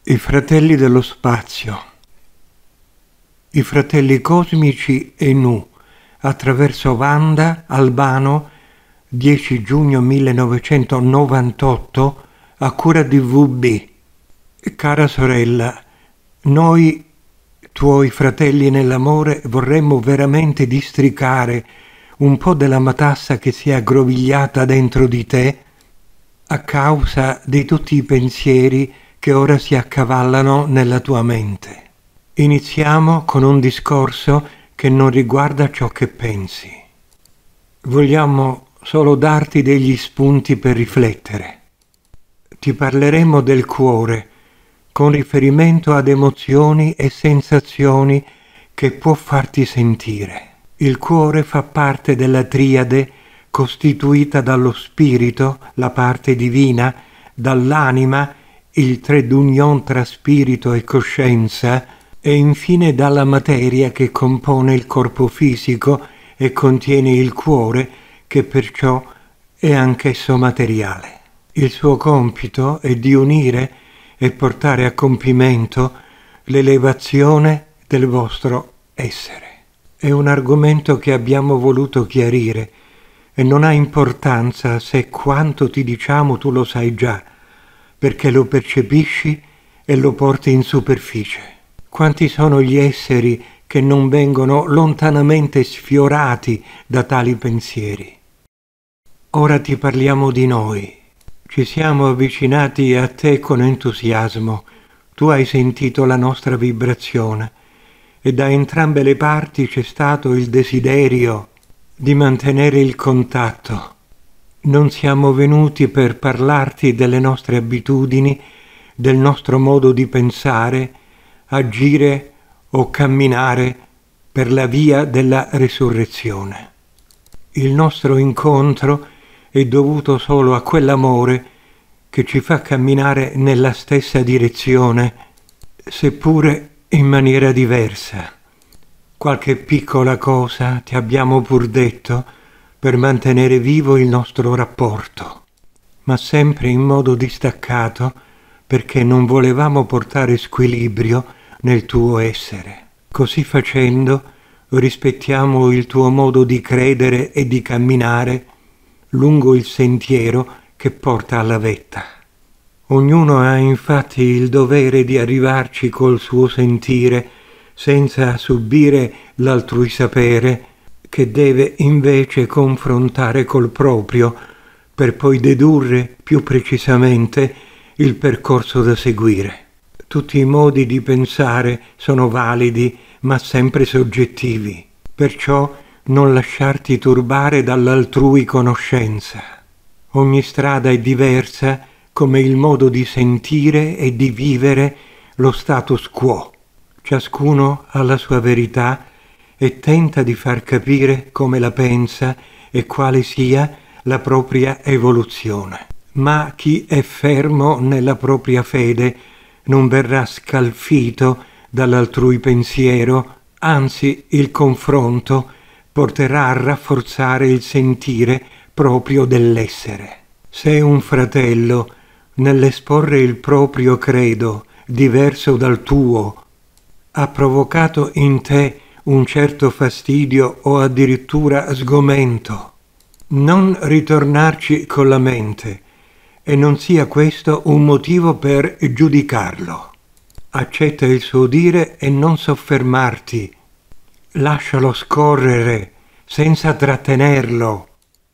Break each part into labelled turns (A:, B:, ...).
A: I fratelli dello spazio. I fratelli cosmici e Nu, attraverso Wanda Albano, 10 giugno 1998, a cura di VB. Cara sorella, noi, tuoi fratelli nell'amore, vorremmo veramente districare un po' della matassa che si è aggrovigliata dentro di te a causa di tutti i pensieri che ora si accavallano nella tua mente. Iniziamo con un discorso che non riguarda ciò che pensi. Vogliamo solo darti degli spunti per riflettere. Ti parleremo del cuore, con riferimento ad emozioni e sensazioni che può farti sentire. Il cuore fa parte della triade costituita dallo spirito, la parte divina, dall'anima, il trait d'union tra spirito e coscienza, e infine dalla materia che compone il corpo fisico e contiene il cuore, che perciò è anch'esso materiale. Il suo compito è di unire e portare a compimento l'elevazione del vostro essere. È un argomento che abbiamo voluto chiarire e non ha importanza se quanto ti diciamo tu lo sai già, perché lo percepisci e lo porti in superficie. Quanti sono gli esseri che non vengono lontanamente sfiorati da tali pensieri? Ora ti parliamo di noi. Ci siamo avvicinati a te con entusiasmo. Tu hai sentito la nostra vibrazione e da entrambe le parti c'è stato il desiderio di mantenere il contatto. Non siamo venuti per parlarti delle nostre abitudini, del nostro modo di pensare, agire o camminare per la via della resurrezione. Il nostro incontro è dovuto solo a quell'amore che ci fa camminare nella stessa direzione, seppure in maniera diversa. Qualche piccola cosa ti abbiamo pur detto per mantenere vivo il nostro rapporto, ma sempre in modo distaccato, perché non volevamo portare squilibrio nel tuo essere. Così facendo rispettiamo il tuo modo di credere e di camminare lungo il sentiero che porta alla vetta. Ognuno ha infatti il dovere di arrivarci col suo sentire senza subire l'altrui sapere, che deve invece confrontare col proprio per poi dedurre più precisamente il percorso da seguire. Tutti i modi di pensare sono validi ma sempre soggettivi, perciò non lasciarti turbare dall'altrui conoscenza. Ogni strada è diversa come il modo di sentire e di vivere lo status quo. Ciascuno ha la sua verità e tenta di far capire come la pensa e quale sia la propria evoluzione. Ma chi è fermo nella propria fede non verrà scalfito dall'altrui pensiero, anzi il confronto porterà a rafforzare il sentire proprio dell'essere. Se un fratello, nell'esporre il proprio credo diverso dal tuo, ha provocato in te un certo fastidio o addirittura sgomento, non ritornarci con la mente e non sia questo un motivo per giudicarlo. Accetta il suo dire e non soffermarti. Lascialo scorrere senza trattenerlo.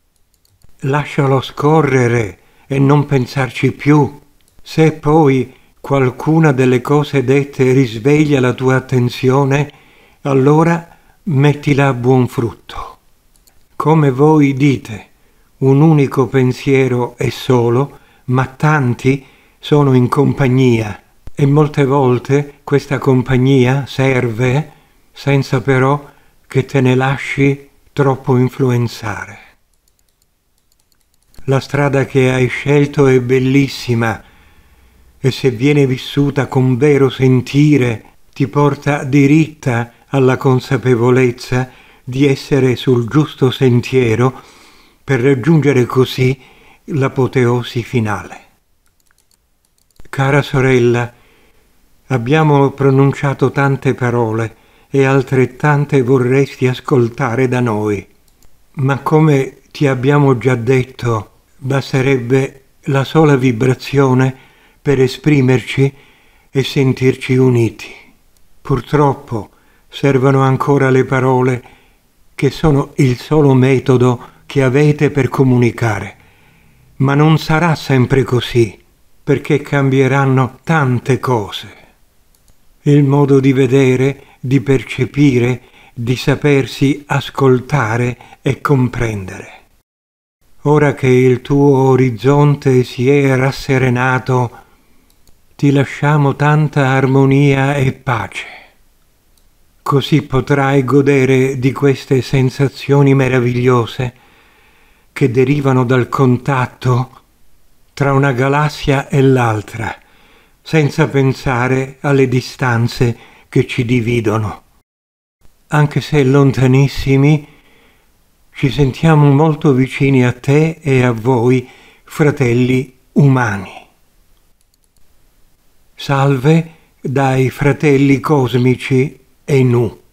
A: Lascialo scorrere e non pensarci più. Se poi qualcuna delle cose dette risveglia la tua attenzione, allora mettila a buon frutto. Come voi dite, un unico pensiero è solo, ma tanti sono in compagnia e molte volte questa compagnia serve senza però che te ne lasci troppo influenzare. La strada che hai scelto è bellissima e se viene vissuta con vero sentire ti porta diritta alla consapevolezza di essere sul giusto sentiero per raggiungere così l'apoteosi finale. Cara sorella, Abbiamo pronunciato tante parole e altrettante vorresti ascoltare da noi. Ma come ti abbiamo già detto, basterebbe la sola vibrazione per esprimerci e sentirci uniti. Purtroppo servono ancora le parole, che sono il solo metodo che avete per comunicare. Ma non sarà sempre così, perché cambieranno tante cose. Il modo di vedere, di percepire, di sapersi ascoltare e comprendere. Ora che il tuo orizzonte si è rasserenato, ti lasciamo tanta armonia e pace. Così potrai godere di queste sensazioni meravigliose che derivano dal contatto tra una galassia e l'altra, senza pensare alle distanze che ci dividono. Anche se lontanissimi, ci sentiamo molto vicini a te e a voi, fratelli umani. Salve dai fratelli cosmici e Nu.